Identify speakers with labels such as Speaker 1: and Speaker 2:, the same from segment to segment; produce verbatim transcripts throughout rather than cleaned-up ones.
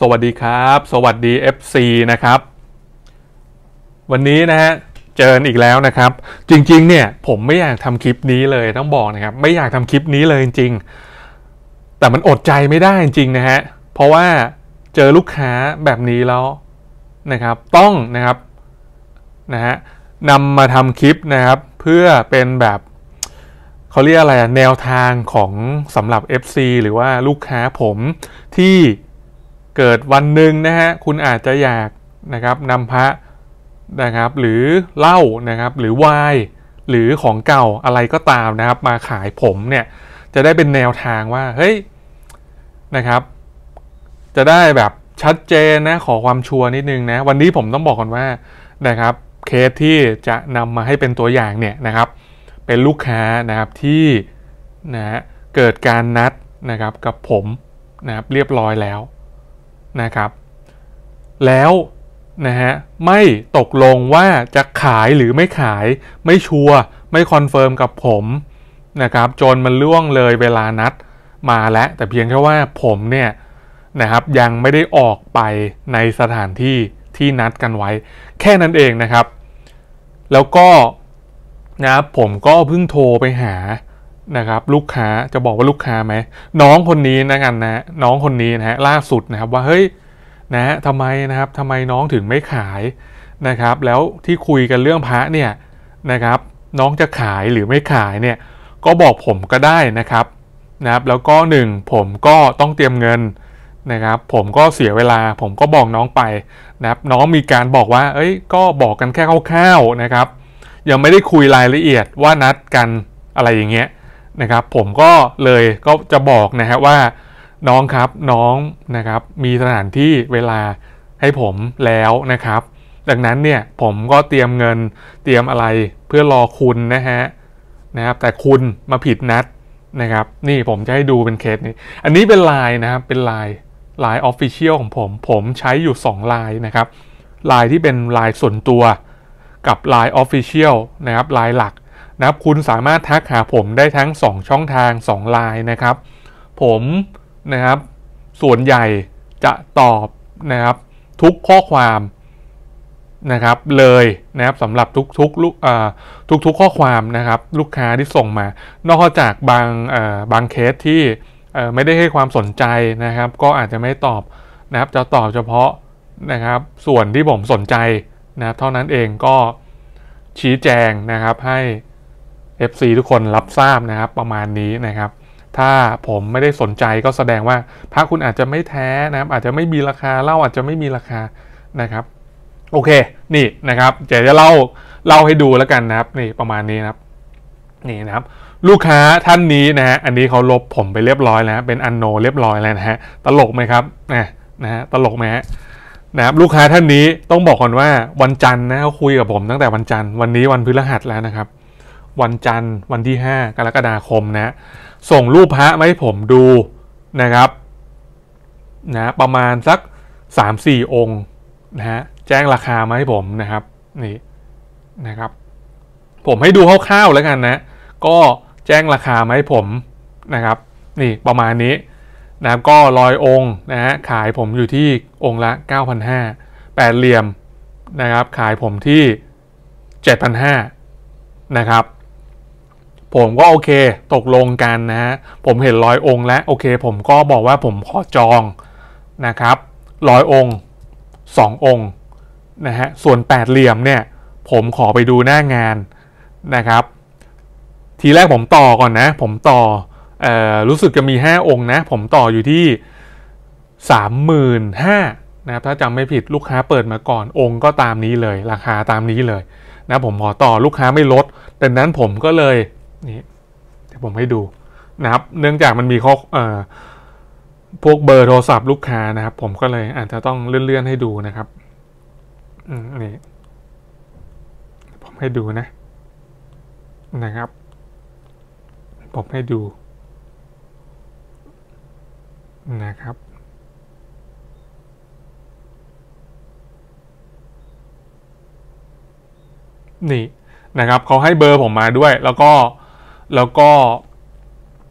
Speaker 1: สวัสดีครับสวัสดี เอฟ ซี นะครับวันนี้นะฮะเจออีกแล้วนะครับจริงๆเนี่ยผมไม่อยากทำคลิปนี้เลยต้องบอกนะครับไม่อยากทำคลิปนี้เลยจริงๆแต่มันอดใจไม่ได้จริงๆนะฮะเพราะว่าเจอลูกค้าแบบนี้แล้วนะครับต้องนะครับนะฮะนำมาทำคลิปนะครับเพื่อเป็นแบบเขาเรียกอะไรแนวทางของสำหรับ เอฟ ซี หรือว่าลูกค้าผมที่เกิดวันหนึ่งนะฮะคุณอาจจะอยากนะครับนำพระนะครับหรือเหล้านะครับหรือไวน์หรือของเก่าอะไรก็ตามนะครับมาขายผมเนี่ยจะได้เป็นแนวทางว่าเฮ้ยนะครับจะได้แบบชัดเจนนะขอความชัวร์นิดนึงนะวันนี้ผมต้องบอกก่อนว่านะครับเคสที่จะนำมาให้เป็นตัวอย่างเนี่ยนะครับเป็นลูกค้านะครับที่นะฮะเกิดการนัดนะครับกับผมนะครับเรียบร้อยแล้วนะครับแล้วนะฮะไม่ตกลงว่าจะขายหรือไม่ขายไม่ชัวร์ไม่คอนเฟิร์มกับผมนะครับจนมันล่วงเลยเวลานัดมาแล้วแต่เพียงแค่ว่าผมเนี่ยนะครับยังไม่ได้ออกไปในสถานที่ที่นัดกันไว้แค่นั้นเองนะครับแล้วก็นะครับผมก็เพิ่งโทรไปหานะครับลูกค้าจะบอกว่าลูกค้าไหมน้องคนนี้นะกันนะน้องคนนี้นะฮะล่าสุดนะครับว่าเฮ้ยนะฮะทำไมนะครับทำไมน้องถึงไม่ขายนะครับแล้วที่คุยกันเรื่องพระเนี่ยนะครับน้องจะขายหรือไม่ขายเนี่ยก็บอกผมก็ได้นะครับนะครับแล้วก็หนึ่งผมก็ต้องเตรียมเงินนะครับผมก็เสียเวลาผมก็บอกน้องไปนะครับน้องมีการบอกว่าเอ้ยก็บอกกันแค่คร่าวๆนะครับยังไม่ได้คุยรายละเอียดว่านัดกันอะไรอย่างเงี้ยนะครับผมก็เลยก็จะบอกนะฮะว่าน้องครับน้องนะครับมีสถานที่เวลาให้ผมแล้วนะครับดังนั้นเนี่ยผมก็เตรียมเงินเตรียมอะไรเพื่อรอคุณนะฮะนะครับแต่คุณมาผิดนัดนะครับนี่ผมจะให้ดูเป็นเคสนี้อันนี้เป็นไลน์นะครับเป็นไลน์ไลน์ Official ของผมผมใช้อยู่สองไลน์นะครับไลน์ที่เป็นไลน์ส่วนตัวกับ ไลน์ Official นะครับไลน์หลักนะครับคุณสามารถทักหาผมได้ทั้งสองช่องทางสองไลน์นะครับผมนะครับส่วนใหญ่จะตอบนะครับทุกข้อความนะครับเลยนะครับสำหรับทุกๆลูกทุกๆข้อความนะครับลูกค้าที่ส่งมานอกจากบางบางเคสที่ไม่ได้ให้ความสนใจนะครับก็อาจจะไม่ตอบนะครับจะตอบเฉพาะนะครับส่วนที่ผมสนใจนะครับเท่านั้นเองก็ชี้แจงนะครับให้ เอฟ ซี ทุกคนรับทราบนะครับประมาณนี้นะครับถ้าผมไม่ได้สนใจก็แสดงว่าพระคุณอาจจะไม่แท้นะครับอาจจะไม่มีราคาเหล้าอาจจะไม่มีราคานะครับโอเคนี่นะครับเดี๋ยวจะเล่าเล่าให้ดูแล้วกันนะครับนี่ประมาณนี้นะครับนี่นะครับลูกค้าท่านนี้นะฮะอันนี้เขาลบผมไปเรียบร้อยแล้วเป็นอันโนเรียบร้อยแล้วนะฮะตลกไหมครับนะนะฮะตลกไหมฮะนะครับลูกค้าท่านนี้ต้องบอกก่อนว่าวันจันทร์นะเขาคุยกับผมตั้งแต่วันจันทร์วันนี้วันพฤหัสแล้วนะครับวันจันทร์วันที่ห้ากรกฎาคมนะส่งรูปพระมาให้ผมดูนะครับนะประมาณสัก สามสี่ องค์นะฮะแจ้งราคามาให้ผมนะครับนี่นะครับผมให้ดูคร่าวๆแล้วกันนะก็แจ้งราคามาให้ผมนะครับนี่ประมาณนี้นะก็ร้อยองค์นะฮะขายผมอยู่ที่องค์ละ เก้าพันห้าร้อย แปดเหลี่ยมนะครับขายผมที่ เจ็ดพันห้าร้อย นะครับผมก็โอเคตกลงกันนะฮะผมเห็นร้อยองค์แล้วโอเคผมก็บอกว่าผมขอจองนะครับร้อยองค์สององค์นะฮะส่วนแปดเหลี่ยมเนี่ยผมขอไปดูหน้างานนะครับทีแรกผมต่อก่อนนะผมต่อเอ่อรู้สึกจะมีห้าองค์นะผมต่ออยู่ที่ สามหมื่นห้าพัน นะครับถ้าจำไม่ผิดลูกค้าเปิดมาก่อนองค์ก็ตามนี้เลยราคาตามนี้เลยนะผมขอต่อลูกค้าไม่ลดดังนั้นผมก็เลยนี่เดี๋ยวผมให้ดูนะครับเนื่องจากมันมีข้อเอ่อพวกเบอร์โทรศัพท์ลูกค้านะครับผมก็เลยอาจจะต้องเลื่อนๆให้ดูนะครับอืมนี่ผมให้ดูนะนะครับผมให้ดูนะครับนี่นะครับเขาให้เบอร์ผมมาด้วยแล้วก็แล้วก็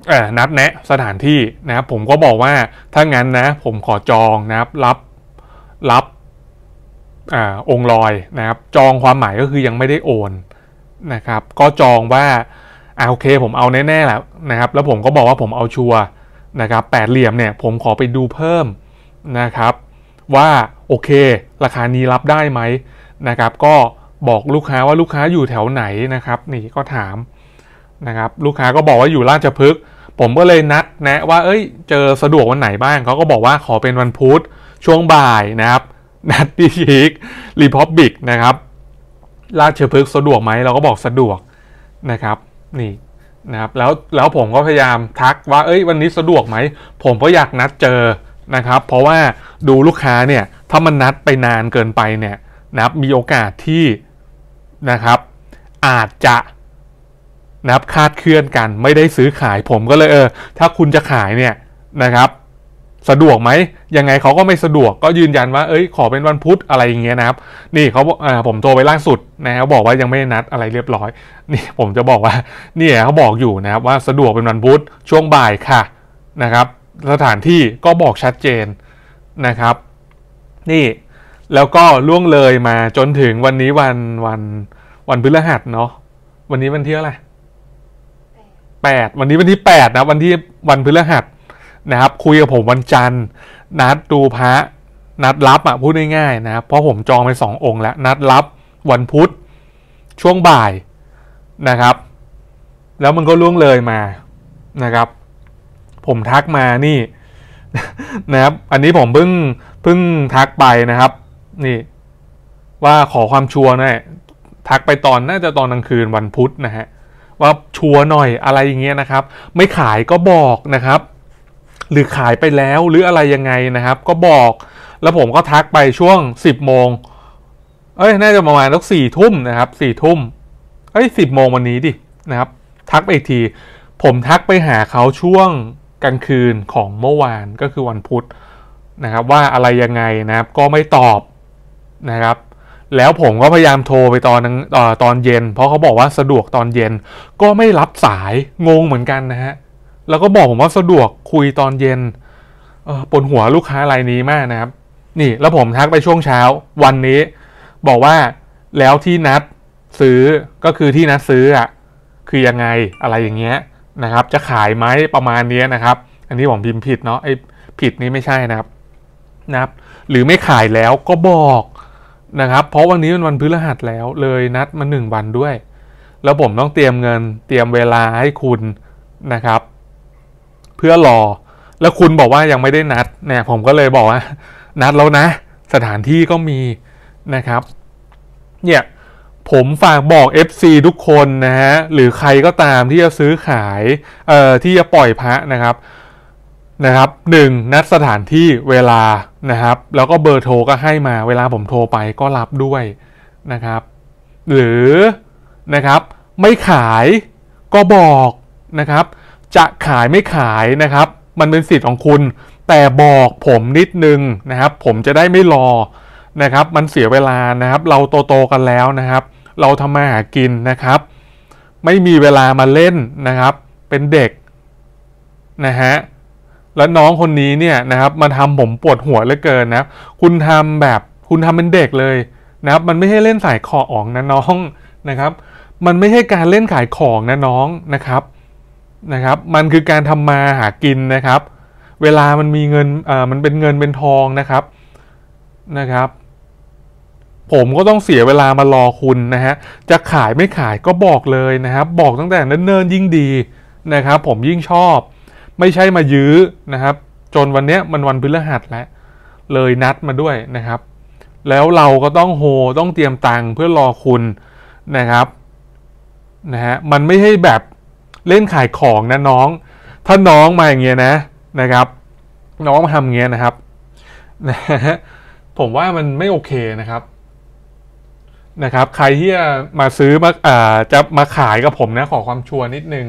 Speaker 1: เอ่อนัดแนะสถานที่นะครับผมก็บอกว่าถ้างั้นนะผมขอจองนะครับรับรับอ่าองค์ลอยนะครับจองความหมายก็คือยังไม่ได้โอนนะครับก็จองว่าอ่าโอเคผมเอาแน่ๆแหละนะครับแล้วผมก็บอกว่าผมเอาชัวร์นะครับแปดเหลี่ยมเนี่ยผมขอไปดูเพิ่มนะครับว่าโอเคราคานี้รับได้ไหมนะครับก็บอกลูกค้าว่าลูกค้าอยู่แถวไหนนะครับนี่ก็ถามนะครับลูกค้าก็บอกว่าอยู่ราชพฤกษ์ผมก็เลยนัดแนะว่าเอ้ยเจอสะดวกวันไหนบ้างเขาก็บอกว่าขอเป็นวันพุธช่วงบ่ายนะครับนัดที่ชิครีพับบิกนะครับราชพฤกษ์สะดวกไหมเราก็บอกสะดวกนะครับนี่นะครับแล้วแล้วผมก็พยายามทักว่าเอ้ยวันนี้สะดวกไหมผมก็อยากนัดเจอนะครับเพราะว่าดูลูกค้าเนี่ยถ้ามันนัดไปนานเกินไปเนี่ยนะครับมีโอกาสที่นะครับอาจจะนะครับคาดเคลื่อนกันไม่ได้ซื้อขายผมก็เลยเออถ้าคุณจะขายเนี่ยนะครับสะดวกไหมยังไงเขาก็ไม่สะดวกก็ยืนยันว่าเอ้ยขอเป็นวันพุธอะไรอย่างเงี้ยนะครับนี่เขาอ่าผมโทรไปล่าสุดนะครับบอกว่ายังไม่นัดอะไรเรียบร้อยนี่ผมจะบอกว่านี่เขาบอกอยู่นะครับว่าสะดวกเป็นวันพุธช่วงบ่ายค่ะนะครับสถานที่ก็บอกชัดเจนนะครับนี่แล้วก็ล่วงเลยมาจนถึงวันนี้วันวันวันพฤหัสเนาะวันนี้วันที่อะไรแปดวันนี้วันที่แปดนะวันที่วันพฤหัสนะครับคุยกับผมวันจันทร์นัดดูพระนัดรับอ่ะพูดง่ายๆนะครับเพราะผมจองไปสององค์แล้วนัดรับวันพุธช่วงบ่ายนะครับแล้วมันก็ล่วงเลยมานะครับผมทักมานี่นะครับอันนี้ผมเพิ่งเพิ่งทักไปนะครับนี่ว่าขอความชัวร์หน่อยทักไปตอนน่าจะตอนกลางคืนวันพุธนะฮะว่าชัวร์หน่อยอะไรอย่างเงี้ยนะครับไม่ขายก็บอกนะครับหรือขายไปแล้วหรืออะไรยังไงนะครับก็บอกแล้วผมก็ทักไปช่วงสิบโมงเอ้ยน่าจะประมาณสักสี่ทุ่มนะครับสี่ทุ่มเอ้ยสิบโมงวันนี้ดินะครับทักไปอีกทีผมทักไปหาเขาช่วงกลางคืนของเมื่อวานก็คือวันพุธนะครับว่าอะไรยังไงนะครับก็ไม่ตอบนะครับแล้วผมก็พยายามโทรไปตอนนั้นตอนเย็นเพราะเขาบอกว่าสะดวกตอนเย็นก็ไม่รับสายงงเหมือนกันนะฮะแล้วก็บอกผมว่าสะดวกคุยตอนเย็นเออปวดหัวลูกค้ารายนี้มากนะครับนี่แล้วผมทักไปช่วงเช้าวันนี้บอกว่าแล้วที่นัดซื้อก็คือที่นัดซื้ออ่ะคือยังไงอะไรอย่างเงี้ยนะครับจะขายไหมประมาณนี้นะครับอันนี้ผมพิมพ์ผิดเนาะไอ้ผิดนี้ไม่ใช่นะครับนะครับหรือไม่ขายแล้วก็บอกนะครับเพราะวันนี้เป็นวันพฤหัสแล้วเลยนัดมาหนึ่งวันด้วยแล้วผมต้องเตรียมเงินเตรียมเวลาให้คุณนะครับเพื่อรอแล้วคุณบอกว่ายังไม่ได้นัดเนี่ยผมก็เลยบอกว่านัดแล้วนะสถานที่ก็มีนะครับเนี่ยผมฝากบอก เอฟ ซี ทุกคนนะฮะหรือใครก็ตามที่จะซื้อขายเอ่อที่จะปล่อยพระนะครับนะครับหนึ่งนัดสถานที่เวลานะครับแล้วก็เบอร์โทรก็ให้มาเวลาผมโทรไปก็รับด้วยนะครับหรือนะครับไม่ขายก็บอกนะครับจะขายไม่ขายนะครับมันเป็นสิทธิ์ของคุณแต่บอกผมนิดนึงนะครับผมจะได้ไม่รอนะครับมันเสียเวลานะครับเราโตๆกันแล้วนะครับเราทำมาหากินนะครับไม่มีเวลามาเล่นนะครับเป็นเด็กนะฮะแล้วน้องคนนี้เนี่ยนะครับมาทำผมปวดหัวเหลือเกินนะคุณทำแบบคุณทำเป็นเด็กเลยนะครับมันไม่ใช่เล่นขายของนะน้องนะครับมันไม่ใช่การเล่นขายของนะน้องนะครับนะครับมันคือการทำมาหากินนะครับเวลามันมีเงินอ่ามันเป็นเงินเป็นทองนะครับนะครับผมก็ต้องเสียเวลามารอคุณนะฮะจะขายไม่ขายก็บอกเลยนะครับบอกตั้งแต่เนิ่นๆยิ่งดีนะครับผมยิ่งชอบไม่ใช่มายื้อนะครับจนวันนี้มันวันพฤหัสแล้วเลยนัดมาด้วยนะครับแล้วเราก็ต้องโฮต้องเตรียมตังค์เพื่อรอคุณนะครับนะฮะมันไม่ใช่แบบเล่นขายของนะน้องถ้าน้องมาอย่างเงี้ยนะนะครับน้องมาทำอย่างเงี้ยนะครับนะฮะผมว่ามันไม่โอเคนะครับนะครับใครที่จะมาซื้อมาอ่าจะมาขายกับผมนะขอความชัวร์นิดนึง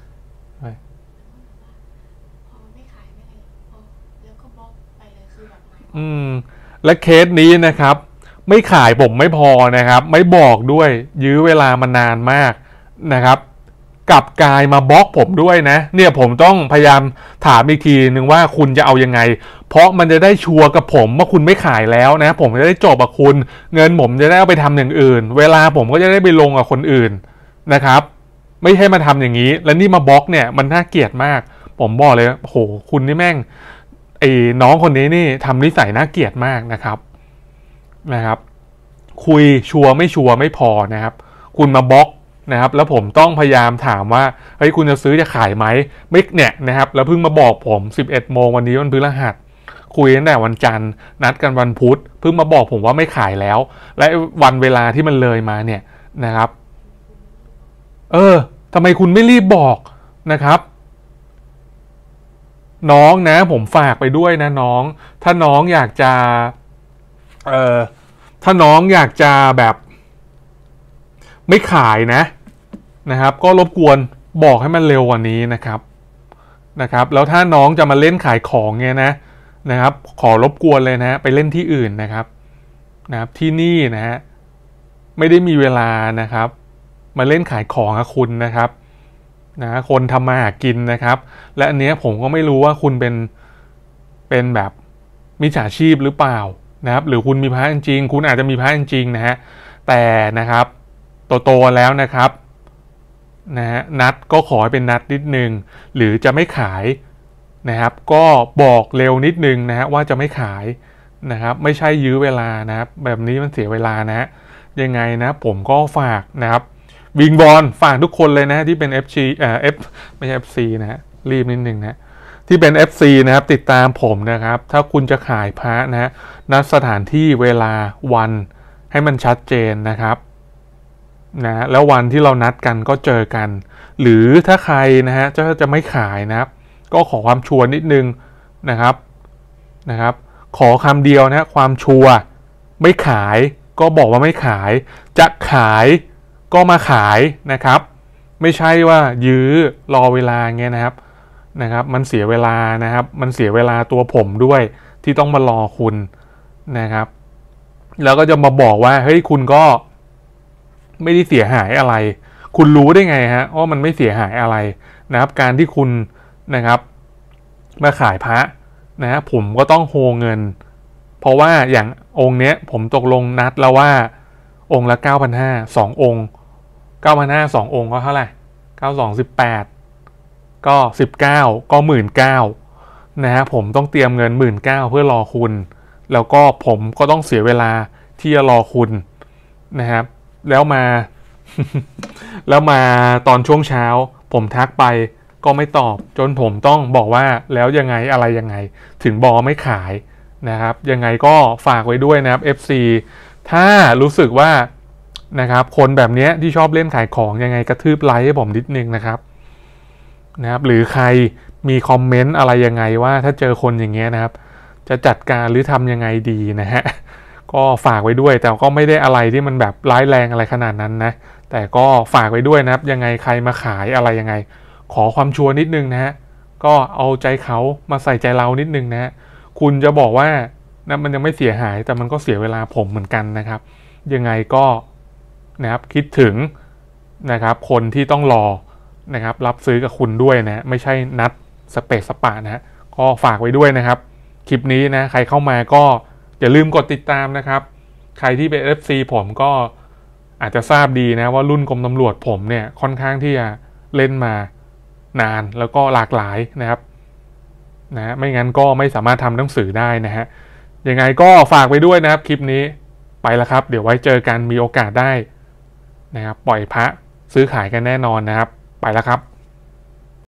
Speaker 1: อืมและเคสนี้นะครับไม่ขายผมไม่พอนะครับไม่บอกด้วยยื้อเวลามานานมากนะครับกลับกลายมาบล็อกผมด้วยนะเนี่ยผมต้องพยายามถามอีกทีนึงว่าคุณจะเอายังไงเพราะมันจะได้ชัวร์กับผมว่าคุณไม่ขายแล้วนะผมจะได้จบกับคุณเงินผมจะได้เอาไปทำอย่างอื่นเวลาผมก็จะได้ไปลงกับคนอื่นนะครับไม่ให้มาทำอย่างนี้แล้วนี่มาบล็อกเนี่ยมันน่าเกลียดมากผมบอกเลยโอ้โหคุณนี่แม่งไอ้น้องคนนี้นี่ทำนิสัยน่าเกลียดมากนะครับนะครับคุยชัวร์ไม่ชัวร์ไม่พอนะครับคุณมาบล็อกนะครับแล้วผมต้องพยายามถามว่าเฮ้ยคุณจะซื้อจะขายไหมไม่เนี่ยนะครับแล้วเพิ่งมาบอกผมสิบเอ็ดโมงวันนี้วันพฤหัสคุยตั้งแต่วันจันทร์นัดกันวันพุธเพิ่งมาบอกผมว่าไม่ขายแล้วและวันเวลาที่มันเลยมาเนี่ยนะครับเออทำไมคุณไม่รีบบอกนะครับน้องนะผมฝากไปด้วยนะน้องถ้าน้องอยากจะเอ่อถ้าน้องอยากจะแบบไม่ขายนะนะครับก็รบกวนบอกให้มันเร็วกว่านี้นะครับนะครับแล้วถ้าน้องจะมาเล่นขายของเนี่ยนะนะครับขอรบกวนเลยนะไปเล่นที่อื่นนะครับนะครับที่นี่นะฮะไม่ได้มีเวลานะครับมาเล่นขายของกับคุณนะครับนะคนทำมาหากินนะครับและอันเนี้ยผมก็ไม่รู้ว่าคุณเป็นเป็นแบบมิจฉาชีพหรือเปล่านะครับหรือคุณมีพระจริงคุณอาจจะมีพระจริงนะฮะแต่นะครับโตๆแล้วนะครับนะฮะนัดก็ขอให้เป็นนัดนิดนึงหรือจะไม่ขายนะครับก็บอกเร็วนิดนึงนะฮะว่าจะไม่ขายนะครับไม่ใช่ยื้อเวลานะครับแบบนี้มันเสียเวลานะฮะยังไงนะผมก็ฝากนะครับวิงบอลฝากทุกคนเลยนะที่เป็น เอฟ ซี เอ่อ F ไม่ใช่ เอฟ ซี นะฮะรีบนิดนึงนะที่เป็น เอฟ ซี นะครับติดตามผมนะครับถ้าคุณจะขายพระนะฮะนัดสถานที่เวลาวันให้มันชัดเจนนะครับนะแล้ววันที่เรานัดกันก็เจอกันหรือถ้าใครนะฮะจะจะไม่ขายนะครับก็ขอความชัวร์นิดนึงนะครับนะครับขอคำเดียวนะความชัวร์ไม่ขายก็บอกว่าไม่ขายจะขายก็มาขายนะครับไม่ใช่ว่ายื้อรอเวลาเงี้ยนะครับนะครับมันเสียเวลานะครับมันเสียเวลาตัวผมด้วยที่ต้องมารอคุณนะครับแล้วก็จะมาบอกว่าเฮ้ยคุณก็ไม่ได้เสียหายอะไรคุณรู้ได้ไงฮะว่ามันไม่เสียหายอะไรนะครับการที่คุณนะครับมาขายพระนะฮะผมก็ต้องโฮเงินเพราะว่าอย่างองค์เนี้ยผมตกลงนัดแล้วว่าองค์ละ เก้าพันห้าร้อย สององค์ เก้าพันห้าร้อย สององค์ก็เท่าไหร่เก้า สอง สิบแปดก็สิบเก้าก็ หนึ่งหมื่นเก้าพัน นะฮะผมต้องเตรียมเงิน หนึ่งหมื่นเก้าพัน เพื่อรอคุณแล้วก็ผมก็ต้องเสียเวลาที่จะรอคุณนะครับแล้วมา แล้วมาตอนช่วงเช้าผมทักไปก็ไม่ตอบจนผมต้องบอกว่าแล้วยังไงอะไรยังไงถึงบอกไม่ขายนะครับยังไงก็ฝากไว้ด้วยนะครับ เอฟ ซี ถ้ารู้สึกว่านะครับคนแบบนี้ที่ชอบเล่นขายของยังไงกระทืบไลค์ให้ผมนิดนึงนะครับนะครับหรือใครมีคอมเมนต์อะไรยังไงว่าถ้าเจอคนอย่างเงี้ยนะครับจะจัดการหรือทำยังไงดีนะฮะก็ฝากไว้ด้วยแต่ก็ไม่ได้อะไรที่มันแบบร้ายแรงอะไรขนาดนั้นนะแต่ก็ฝากไว้ด้วยนะครับยังไงใครมาขายอะไรยังไงขอความชัวร์นิดนึงนะฮะก็เอาใจเขามาใส่ใจเรานิดนึงนะฮะคุณจะบอกว่านะมันยังไม่เสียหายแต่มันก็เสียเวลาผมเหมือนกันนะครับยังไงก็นะครับคิดถึงนะครับคนที่ต้องรอนะครับรับซื้อกับคุณด้วยนะไม่ใช่นัดสเปซสปะนะฮะก็ฝากไว้ด้วยนะครับคลิปนี้นะใครเข้ามาก็อย่าลืมกดติดตามนะครับใครที่เป็น เอฟ ซี ผมก็อาจจะทราบดีนะว่ารุ่นกรมตำรวจผมเนี่ยค่อนข้างที่จะเล่นมานานแล้วก็หลากหลายนะครับนะไม่งั้นก็ไม่สามารถทำหนังสือได้นะฮะยังไงก็ฝากไว้ด้วยนะครับคลิปนี้ไปแล้วครับเดี๋ยวไว้เจอกันมีโอกาสได้นะครับปล่อยพระซื้อขายกันแน่นอนนะครับไปแล้วครับ